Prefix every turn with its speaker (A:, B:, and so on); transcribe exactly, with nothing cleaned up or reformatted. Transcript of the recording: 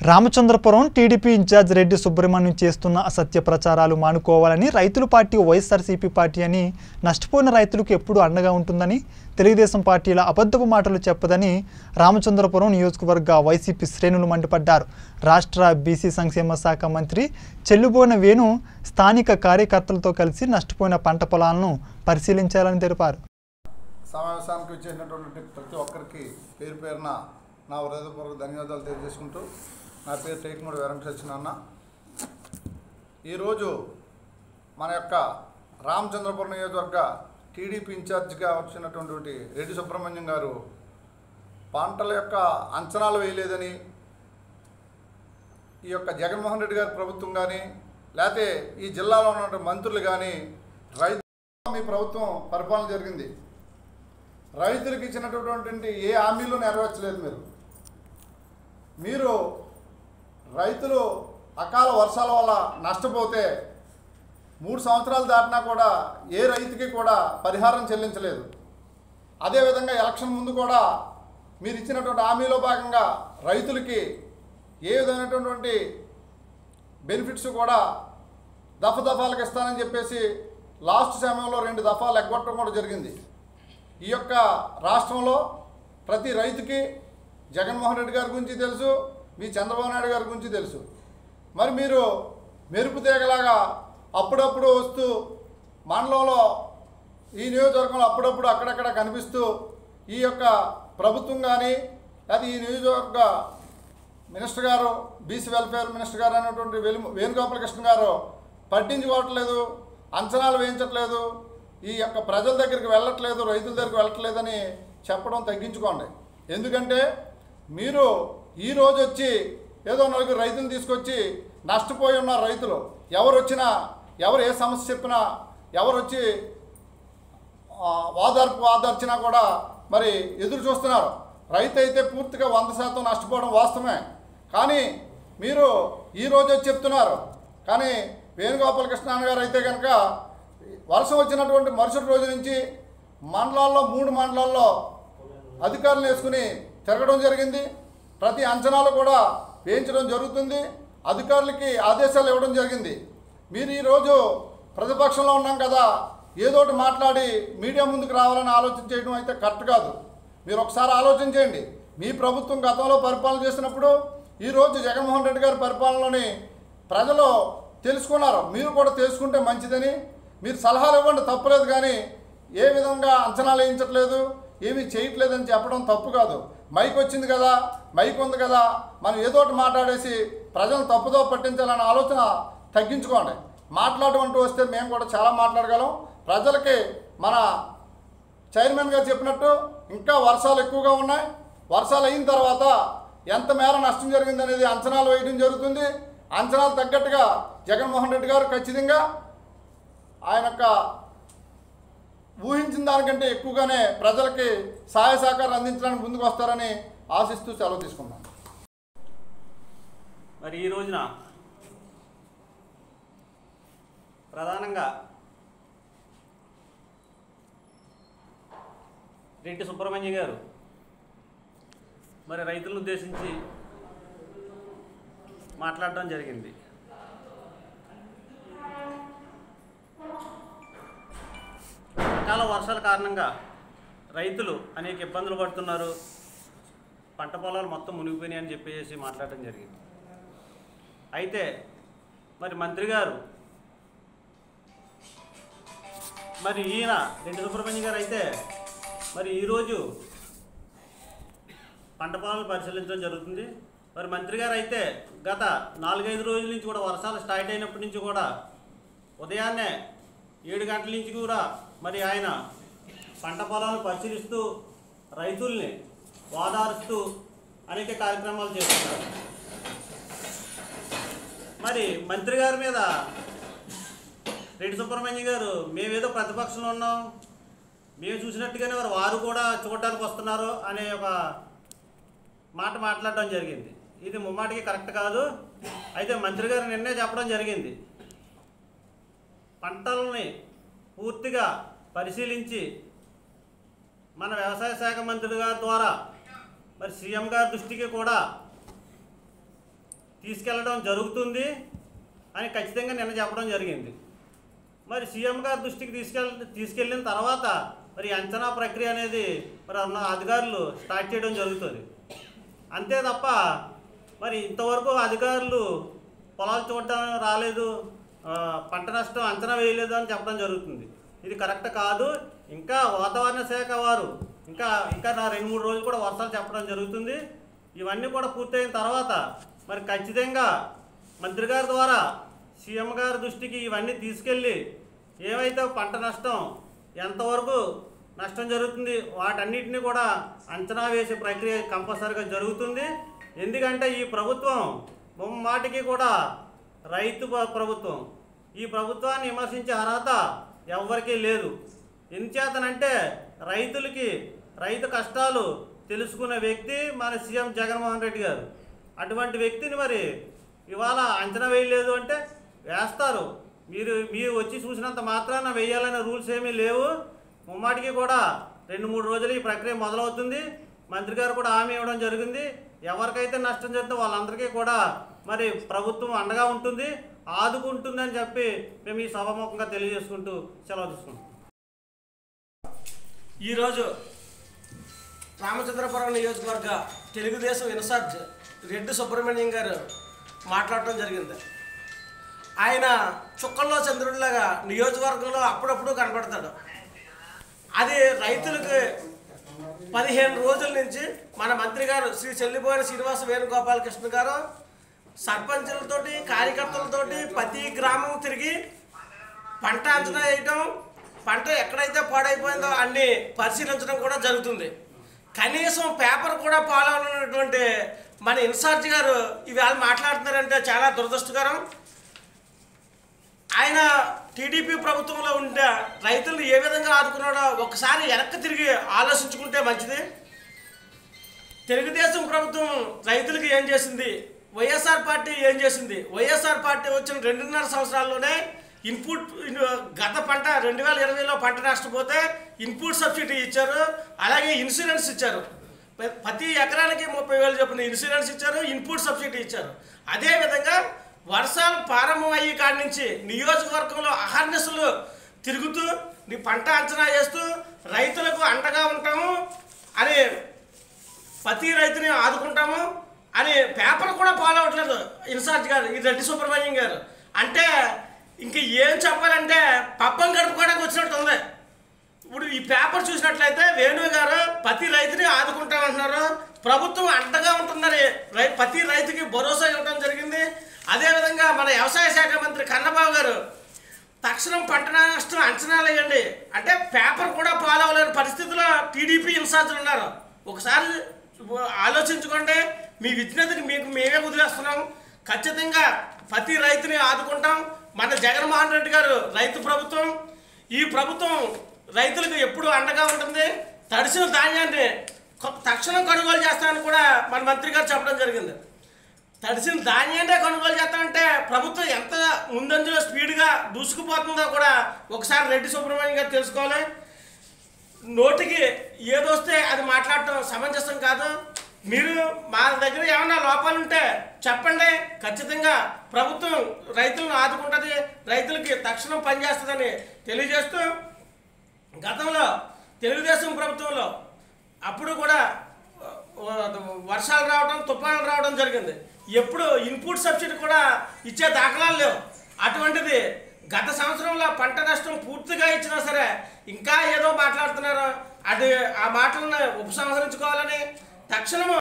A: Ramachandrapuram TDP incharge Reddy Subrahmanyam చేస్తున్న అసత్య ప్రచారాలు మానుకోవాలని రైతుల పార్టీ వైఎస్ఆర్సీపీ పార్టీ అని నష్టపోయిన రైతులకు ఎప్పుడూ అండగా ఉంటుందని తెలుగుదేశం పార్టీల అబద్ధపు మాటలు చెప్పదని రామచంద్రపురం నియోజకవర్గ వైసీపీ శ్రేణులు మండిపడ్డారు. రాష్ట్ర బీసీ సంక్షేమ శాఖ మంత్రి చెల్లుబోయిన వేణు స్థానిక కార్యకర్తలతో కలిసి నష్టపోయిన పంట పొలాలను పరిశీలించాలని తెలిపారు.
B: సమావేశానికి వచ్చేసినటువంటి ప్రతి ఒక్కరికి పేరు పేరున నా హృదయపూర్వక ధన్యవాదాలు తెలియజేసుకుంటూ, నా పేరు టేకుమూడి వెంకట సత్యనారాయణ. ఈరోజు మన యొక్క రామచంద్రపురం నియోజకవర్గ టీడీపీ ఇన్ఛార్జిగా వచ్చినటువంటి రెడ్డి సుబ్రహ్మణ్యం గారు పంటల యొక్క అంచనాలు వేయలేదని, ఈ యొక్క జగన్మోహన్ రెడ్డి గారి ప్రభుత్వం కానీ లేకపోతే ఈ జిల్లాలో ఉన్నటువంటి మంత్రులు కానీ రైతు మీ ప్రభుత్వం పరిపాలన జరిగింది, రైతులకు ఇచ్చినటువంటి ఏ హామీలు నెరవేర్చలేదు. మీరు మీరు రైతులు అకాల వర్షాల వల్ల నష్టపోతే మూడు సంవత్సరాలు దాటినా కూడా ఏ రైతుకి కూడా పరిహారం చెల్లించలేదు. అదేవిధంగా ఎలక్షన్ ముందు కూడా మీరు ఇచ్చినటువంటి హామీలో భాగంగా రైతులకి ఏ విధమైనటువంటి బెనిఫిట్స్ కూడా దఫ దఫాలకు ఇస్తానని చెప్పేసి లాస్ట్ సమయంలో రెండు దఫాలు ఎగ్గొట్టడం కూడా జరిగింది. ఈ యొక్క రాష్ట్రంలో ప్రతి రైతుకి జగన్మోహన్ రెడ్డి గారి గురించి తెలుసు, మీ చంద్రబాబు నాయుడు గారి గురించి తెలుసు. మరి మీరు మెరుపు తీగలాగా అప్పుడప్పుడు వస్తూ మండలంలో ఈ నియోజకవర్గంలో అప్పుడప్పుడు అక్కడక్కడ కనిపిస్తూ ఈ యొక్క ప్రభుత్వం కానీ అది ఈ నియోజకవర్గ మినిస్టర్ గారు బీసీ వెల్ఫేర్ మినిస్టర్ గారు అనేటువంటి వేణు వేణుగోపాలకృష్ణ గారు పట్టించుకోవట్లేదు, అంచనాలు వేయించట్లేదు, ఈ యొక్క ప్రజల దగ్గరికి వెళ్ళట్లేదు, రైతుల దగ్గరికి వెళ్ళట్లేదని చెప్పడం తగ్గించుకోండి. ఎందుకంటే మీరు ఈరోజు వచ్చి ఏదో నలుగురు రైతులు తీసుకొచ్చి నష్టపోయి ఉన్న రైతులు ఎవరు వచ్చినా, ఎవరు ఏ సమస్య చెప్పినా, ఎవరు వచ్చి వాదార్పు వాదార్చినా కూడా మరి ఎదురు చూస్తున్నారు. రైతు అయితే పూర్తిగా వంద శాతం నష్టపోవడం వాస్తవమే. కానీ మీరు ఈరోజు వచ్చి చెప్తున్నారు. కానీ వేణుగోపాలకృష్ణ గారు అయితే కనుక వర్షం వచ్చినటువంటి మరుసటి రోజు నుంచి మండలాల్లో మూడు మండలాల్లో అధికారులు వేసుకుని తిరగడం జరిగింది. ప్రతి అంచనాలు కూడా వేయించడం జరుగుతుంది, అధికారులకి ఆదేశాలు ఇవ్వడం జరిగింది. మీరు ఈరోజు ప్రతిపక్షంలో ఉన్నాం కదా ఏదోటి మాట్లాడి మీడియా ముందుకు రావాలని ఆలోచన చేయడం అయితే కరెక్ట్ కాదు. మీరు ఒకసారి ఆలోచన చేయండి. మీ ప్రభుత్వం గతంలో పరిపాలన చేసినప్పుడు ఈరోజు జగన్మోహన్ రెడ్డి గారి పరిపాలనలోని ప్రజలు తెలుసుకున్నారు. మీరు కూడా తెలుసుకుంటే మంచిదని మీరు సలహాలు ఇవ్వండి, తప్పులేదు. కానీ ఏ విధంగా అంచనాలు వేయించట్లేదు, ఏమీ చేయట్లేదని చెప్పడం తప్పు కాదు. మైక్ వచ్చింది కదా, మైక్ ఉంది కదా, మనం ఏదోటి మాట్లాడేసి ప్రజలను తప్పుదో పట్టించాలనే ఆలోచన తగ్గించుకోండి. మాట్లాడమంటూ వస్తే మేము కూడా చాలా మాట్లాడగలం. ప్రజలకి మన చైర్మన్ గారు చెప్పినట్టు ఇంకా వర్షాలు ఎక్కువగా ఉన్నాయి. వర్షాలు అయిన తర్వాత ఎంత మేర నష్టం జరిగిందనేది అంచనాలు వేయడం జరుగుతుంది. అంచనాలు తగ్గట్టుగా జగన్మోహన్ రెడ్డి గారు ఖచ్చితంగా ఆయన యొక్క ఊహించిన దానికంటే ఎక్కువగానే ప్రజలకి సహాయ సహకారం అందించడానికి ముందుకు వస్తారని ఆశిస్తూ సెలవు తీసుకున్నాను.
C: మరి ఈ రోజున ప్రధానంగా రెడ్డి సుబ్రహ్మణ్యం గారు మరి రైతులను ఉద్దేశించి మాట్లాడడం జరిగింది. అకాల వర్షాల కారణంగా రైతులు అనేక ఇబ్బందులు పడుతున్నారు, పంట పొలాలు మొత్తం మునిగిపోయినాయని చెప్పేసి మాట్లాడడం జరిగింది. అయితే మరి మంత్రి గారు మరి ఈయన రెడ్డి సుబ్రహ్మణ్యం గారు అయితే మరి ఈరోజు పంట పొలాలను పరిశీలించడం జరుగుతుంది. మరి మంత్రి గారు అయితే గత నాలుగైదు రోజుల నుంచి కూడా వర్షాలు స్టార్ట్ అయినప్పటి నుంచి కూడా ఉదయాన్నే ఏడు గంటల నుంచి కూడా మరి ఆయన పంట పొలాలను పరిశీలిస్తూ రైతుల్ని వాదారుస్తూ అనేక కార్యక్రమాలు చేస్తున్నారు. మరి మంత్రి గారి మీద రెడ్డి సుబ్రహ్మణ్యం గారు మేమేదో ప్రతిపక్షంలో ఉన్నాం, మేము చూసినట్టుగానే వారు వారు కూడా చూడడానికి వస్తున్నారు అనే ఒక మాట మాట్లాడడం జరిగింది. ఇది ముమ్మాటికి కరెక్ట్ కాదు. అయితే మంత్రి గారు నిన్నే చెప్పడం జరిగింది, పంటలని పూర్తిగా పరిశీలించి మన వ్యవసాయ శాఖ మంత్రి గారి ద్వారా మరి సీఎం గారి దృష్టికి కూడా తీసుకెళ్ళడం జరుగుతుంది అని ఖచ్చితంగా నిన్న చెప్పడం జరిగింది. మరి సీఎం గారి దృష్టికి తీసుకెళ్ తీసుకెళ్ళిన తర్వాత మరి అంచనా ప్రక్రియ అనేది మరి ఉన్న అధికారులు స్టార్ట్ చేయడం జరుగుతుంది. అంతే తప్ప మరి ఇంతవరకు అధికారులు పొలాలు చూడటం రాలేదు, పంట నష్టం అంచనా వేయలేదు అని చెప్పడం జరుగుతుంది. ఇది కరెక్ట్ కాదు. ఇంకా వాతావరణ శాఖ వారు ఇంకా ఇంకా నా రెండు మూడు రోజులు కూడా వర్షాలు చెప్పడం జరుగుతుంది. ఇవన్నీ కూడా పూర్తయిన తర్వాత మరి ఖచ్చితంగా మంత్రి గారి ద్వారా సీఎం గారి దృష్టికి ఇవన్నీ తీసుకెళ్ళి ఏవైతే పంట నష్టం ఎంతవరకు నష్టం జరుగుతుంది వాటన్నిటిని కూడా అంచనా వేసే ప్రక్రియ కంపల్సరీగా జరుగుతుంది. ఎందుకంటే ఈ ప్రభుత్వం ముమ్మాటికి కూడా రైతు ప్రభుత్వం. ఈ ప్రభుత్వాన్ని విమర్శించే అర్హత ఎవరికీ లేదు. ఎందుచేతనంటే రైతులకి రైతు కష్టాలు తెలుసుకునే వ్యక్తి మన సీఎం జగన్మోహన్ రెడ్డి గారు. అటువంటి వ్యక్తిని మరి ఇవాళ అంచనా వేయలేదు అంటే వేస్తారు. మీరు మీరు వచ్చి చూసినంత మాత్రాన వేయాలనే రూల్స్ ఏమీ లేవు. ముమ్మాటికి కూడా రెండు మూడు రోజులు ఈ ప్రక్రియ మొదలవుతుంది. మంత్రి గారు కూడా హామీ ఇవ్వడం జరిగింది. ఎవరికైతే నష్టం జరిగితే వాళ్ళందరికీ కూడా మరి ప్రభుత్వం అండగా ఉంటుంది, ఆదుకుంటుందని చెప్పి మేము ఈ సభాముఖంగా తెలియజేసుకుంటూ సెలవు తీసుకుంటాం.
D: ఈరోజు రామచంద్రపురం నియోజకవర్గ తెలుగుదేశం ఇన్ఛార్జ్ రెడ్డి సుబ్రహ్మణ్యం గారు మాట్లాడటం జరిగింది. ఆయన చుక్కల్లో చంద్రుడిలాగా నియోజకవర్గంలో అప్పుడప్పుడు కనపడతాడు. అది రైతులకు పదిహేను రోజుల నుంచి మన మంత్రి గారు శ్రీ చెల్లిపోయిన శ్రీనివాస వేణుగోపాలకృష్ణ గారు సర్పంచులతోటి కార్యకర్తలతోటి ప్రతి గ్రామం తిరిగి పంట అంచనా వేయటం, పంట ఎక్కడైతే పాడైపోయిందో అన్ని పరిశీలించడం కూడా జరుగుతుంది. కనీసం పేపర్ కూడా పాలనటువంటి మన ఇన్ఛార్జ్ గారు ఇవాళ మాట్లాడుతున్నారంటే చాలా దురదృష్టకరం. ఆయన టీడీపీ ప్రభుత్వంలో ఉంటే రైతులను ఏ విధంగా ఆదుకున్నాడో ఒకసారి వెనక్కి తిరిగి ఆలోచించుకుంటే మంచిది. తెలుగుదేశం ప్రభుత్వం రైతులకు ఏం చేసింది, వైఎస్ఆర్ పార్టీ ఏం చేసింది? వైఎస్ఆర్ పార్టీ వచ్చిన రెండున్నర సంవత్సరాల్లోనే ఇన్పుట్ గత పంట రెండు వేల ఇరవైలో పంట నష్టపోతే ఇన్పుట్ సబ్సిడీ ఇచ్చారు, అలాగే ఇన్సూరెన్స్ ఇచ్చారు. ప్రతి ఎకరానికి ముప్పై వేలు చొప్పున ఇన్సూరెన్స్ ఇచ్చారు, ఇన్పుట్ సబ్సిడీ ఇచ్చారు. అదేవిధంగా వర్షాలు ప్రారంభం అయ్యే కాడి నుంచి నియోజకవర్గంలో అహర్నిశలు తిరుగుతూ నీ పంట అంచనా చేస్తూ రైతులకు అండగా ఉంటాము అని, ప్రతి రైతుని ఆదుకుంటాము అని పేపర్ కూడా ఫాలో అవ్వట్లేదు ఇన్ఛార్జ్ గారు ఈ రెడ్డి సుబ్రహ్మణ్యం గారు. అంటే ఇంక ఏం చెప్పాలంటే పబ్బం గడుపుకోవడానికి వచ్చినట్టు ఉంది. ఇప్పుడు ఈ పేపర్ చూసినట్లయితే వేణు గారు ప్రతి రైతుని ఆదుకుంటామంటున్నారు, ప్రభుత్వం అండగా ఉంటుందని రై ప్రతి రైతుకి భరోసా ఇవ్వడం జరిగింది. అదేవిధంగా మన వ్యవసాయ శాఖ మంత్రి కన్నబాబు గారు తక్షణం పంట నష్టం అంచనాలు వేయండి అంటే పేపర్ కూడా ఫాలో అవ్వలేని పరిస్థితిలో టీడీపీ ఇన్ఛార్జీలు ఉన్నారు. ఒకసారి ఆలోచించుకోండి. మీ విజ్ఞతకి మీకు మేమే వదిలేస్తున్నాం. ఖచ్చితంగా ప్రతి రైతుని ఆదుకుంటాం. మన జగన్మోహన్ రెడ్డి గారు రైతు ప్రభుత్వం. ఈ ప్రభుత్వం రైతులకు ఎప్పుడు అండగా ఉంటుంది. తడిసిన ధాన్యాన్ని తక్షణం కొనుగోలు చేస్తామని కూడా మన మంత్రి గారు చెప్పడం జరిగింది. తడిసిన ధాన్యాన్నే కొనుగోలు చేస్తామంటే ప్రభుత్వం ఎంత ముందంజలో స్పీడ్గా దూసుకుపోతుందో కూడా ఒకసారి రెడ్డి సుబ్రహ్మణ్యం గారు తెలుసుకోవాలి. నోటికి ఏదొస్తే అది మాట్లాడటం సమంజసం కాదు. మీరు మా దగ్గర ఏమైనా లోపాలు ఉంటే చెప్పండి. ఖచ్చితంగా ప్రభుత్వం రైతులను ఆదుకుంటుంది, రైతులకి తక్షణం పనిచేస్తుందని తెలియజేస్తూ, గతంలో తెలుగుదేశం ప్రభుత్వంలో అప్పుడు కూడా వర్షాలు రావడం, తుఫానులు రావడం జరిగింది. ఎప్పుడు ఇన్పుట్ సబ్సిడీ కూడా ఇచ్చే దాఖలాలు లేవు. అటువంటిది గత సంవత్సరంలో పంట నష్టం పూర్తిగా ఇచ్చినా సరే ఇంకా ఏదో మాట్లాడుతున్నారు. అది ఆ మాటలను ఉపసంహరించుకోవాలని తక్షణము